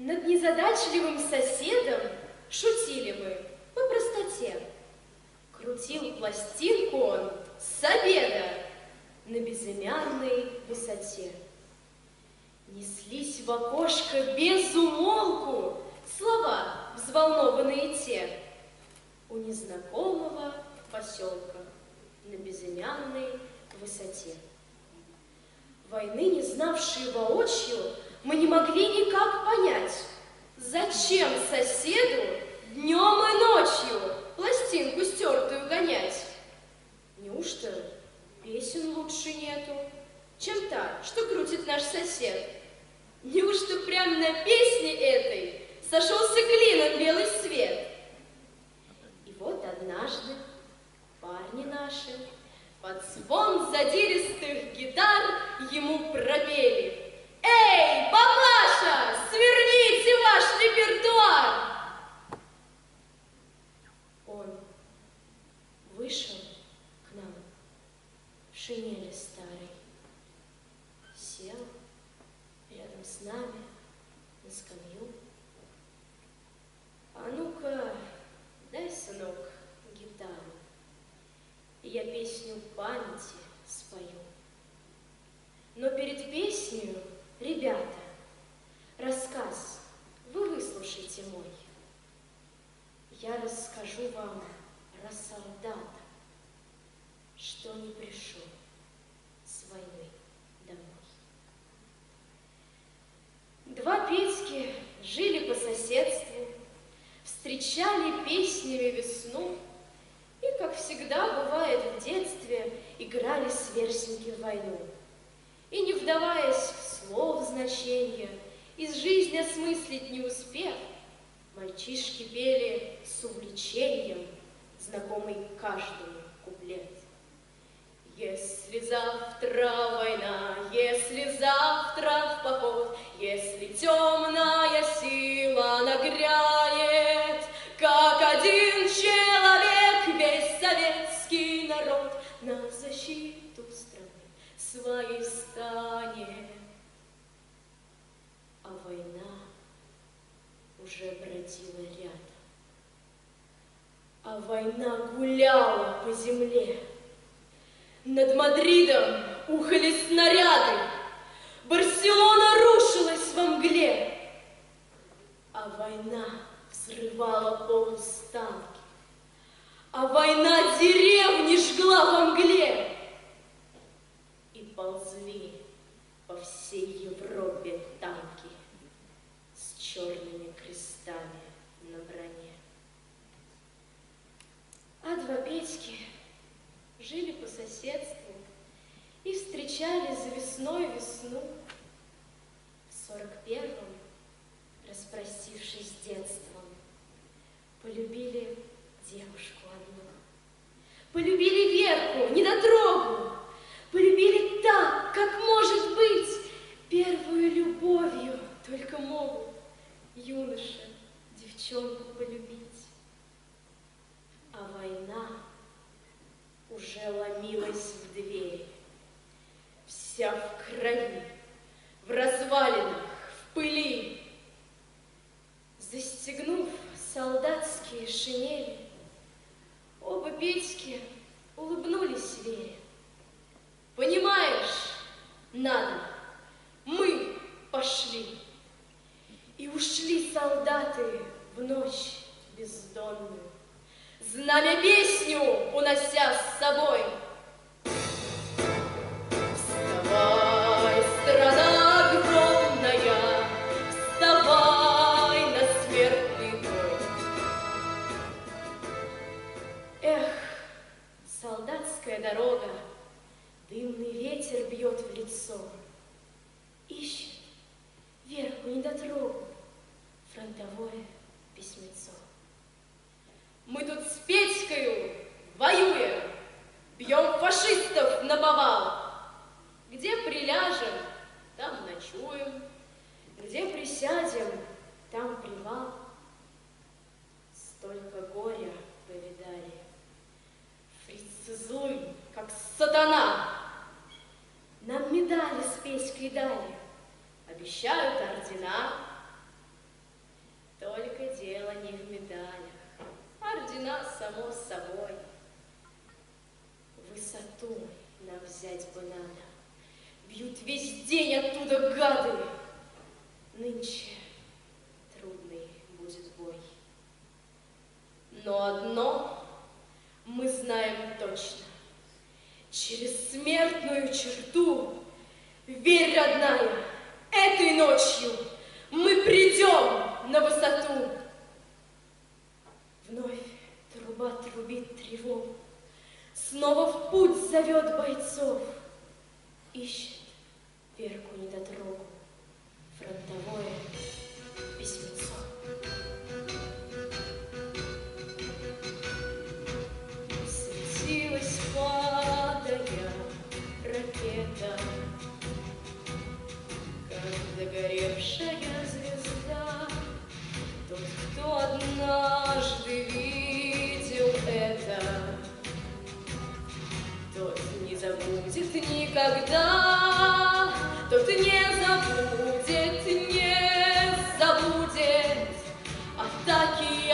Над незадачливым соседом шутили мы по простоте. Крутил пластинку он с обеда на безымянной высоте. Неслись в окошко без умолку слова, взволнованные те, у незнакомого поселка на безымянной высоте. Войны, не знавшие воочию, мы не могли никак понять, зачем соседу днем и ночью пластинку стертую гонять. Неужто песен лучше нету, чем та, что крутит наш сосед? Неужто прям на песне этой сошелся клином белый свет? И вот однажды парни наши под звон задиристых гитар ему пропели: «Эй, папаша, сверните ваш репертуар!» Он вышел к нам в шинели старой, сел рядом с нами на скамью. «А ну-ка, дай, сынок, гитару, и я песню памяти спою. Но перед песней, ребята, рассказ вы выслушайте мой. Я расскажу вам про солдата, что не пришел с войны домой». Два Петьки жили по соседству, встречали песнями весну и, как всегда бывает в детстве, играли сверстники в войну. И, не вдаваясь в слов значения, из жизни осмыслить не успев, мальчишки пели с увлечением знакомый каждому куплет. Если завтра война, если завтра в поход, если темная сила нагрянет, как один человек весь советский народ на защиту страны своей встанет. А война уже бродила рядом, а война гуляла по земле. Над Мадридом ухали снаряды, Барселона рушилась во мгле, а война взрывала полустанки, а война деревни жгла во мгле. И ползли по всей Европе танки с черными крестами на броне. А два Петьки жили по соседству и встречали за весной весну. В 41-м, распростившись с детством, полюбили девушку одну. Полюбили Верку, недотрогу, полюбили так, как может быть первую любовью только могут юноша девчонку полюбить. А война уже ломилась в дверь, вся в крови, в развалинах, в пыли. Застегнув солдатские шинели, оба Петьки улыбнулись Вере. Понимаешь, надо, мы пошли. И ушли солдаты в ночь бездонную, знамя песню унося с собой. Вставай, страна огромная, вставай на смертный бой. Эх, солдатская дорога, дымный ветер бьет в лицо. Ищет Верку недотрогу фронтовое письмецо. Мы тут с Петькою воюем, бьем фашистов наповал. Где приляжем, там ночуем, где присядем, там привал. Столько горя повидали, фрицы злы, как сатана. Нам медали с Петькой дали, обещают ордена. Только дело не в медалях, ордена само собой. Высоту нам взять бы надо, бьют весь день оттуда гады. Нынче трудный будет бой. Но одно мы знаем точно: через смертную черту, верь, родная, этой ночью мы придем на высоту. Вновь труба трубит тревогу, снова в путь зовет бойцов. Ищет Верку недотрогу фронтовое письмецо. Светилась, падая, ракета, как догоревшая звезда. Тот, кто однажды видел это, тот не забудет никогда, тот не забудет, не забудет атаки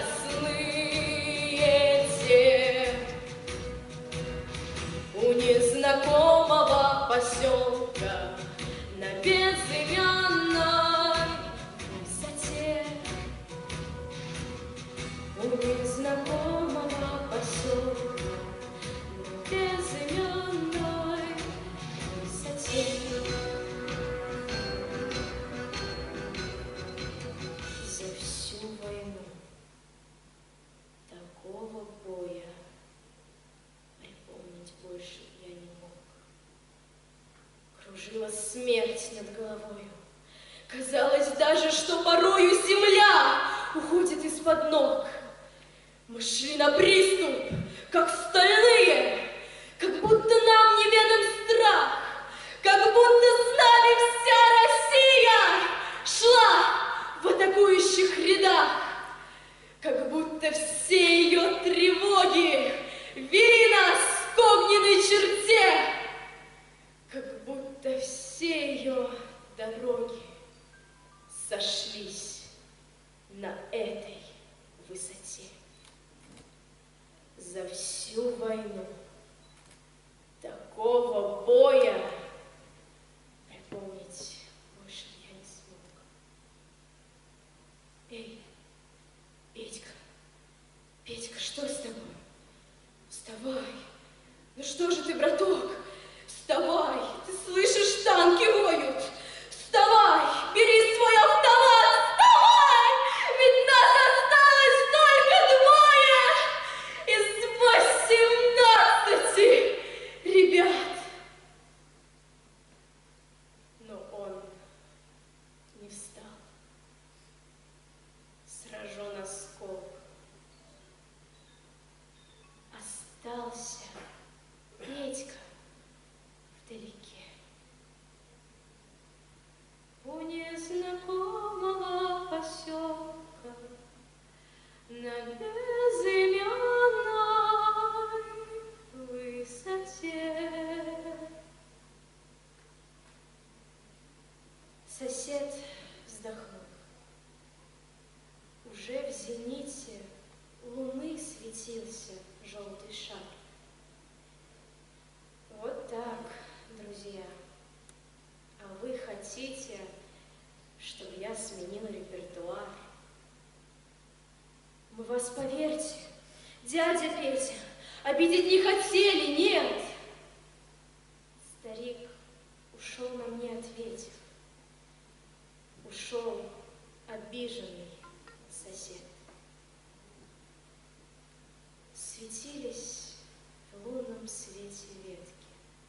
яростные те. У незнакомого поселка на безымянной высоте, у незнакомого поселка на безымянной высоте. За всю войну такого боя припомнить больше я не мог. Кружила смерть над головою. Казалось даже, что порою земля уходит из-под ног. Мы шли на приступ, как стальные, как будто нам неведом страх, как будто с нами вся Россия шла в атакующих рядах, как будто все ее тревоги вели нас к огненной черте, как будто все ее дороги сошлись на этой высоте. За всю войну такого боя припомнить больше я не смог. Эй, Петька, Петька, что с тобой? Вставай. Ну что же ты, браток? Вставай, ты слышишь, танки воют. Вставай, бери свой автомат, вставай! Ведь нас осталось только двое из 18 ребят. Но он не встал, сражен осколок. Остался Петька вдалеке. У незнакомого поселка на безымянной высоте. Сосед вздохнул. Уже в зените луны светился желтый шар. Вот так, друзья. А вы хотите, чтобы я сменила репертуар? Мы вас, поверьте, дядя Петя, обидеть не хотели, нет. Старик ушел нам не ответив. Ушел обиженный сосед. Светились в лунном свете ветки.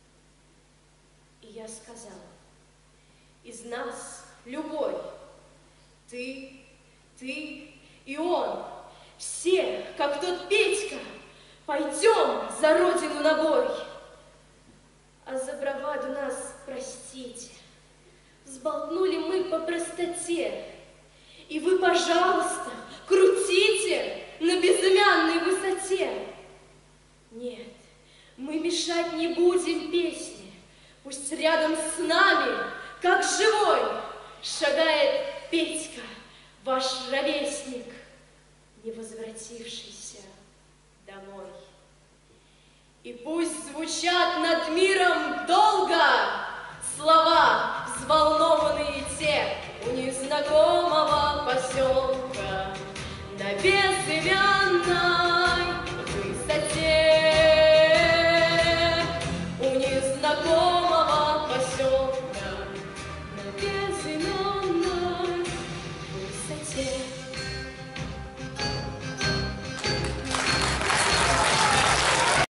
И я сказала: из нас любой, ты и он, все, как тот Петька, пойдем за родину на бой. А за браваду нас простите, взболтнули мы по простоте. И вы, пожалуйста, крутите на безымянной высоте. Нет, мы мешать не будем песне. Пусть рядом с нами, как живой, шагает Петька ваш ровесник, не возвратившийся домой. И пусть звучат над миром долго слова, взволнованные те у незнакомого поселка, на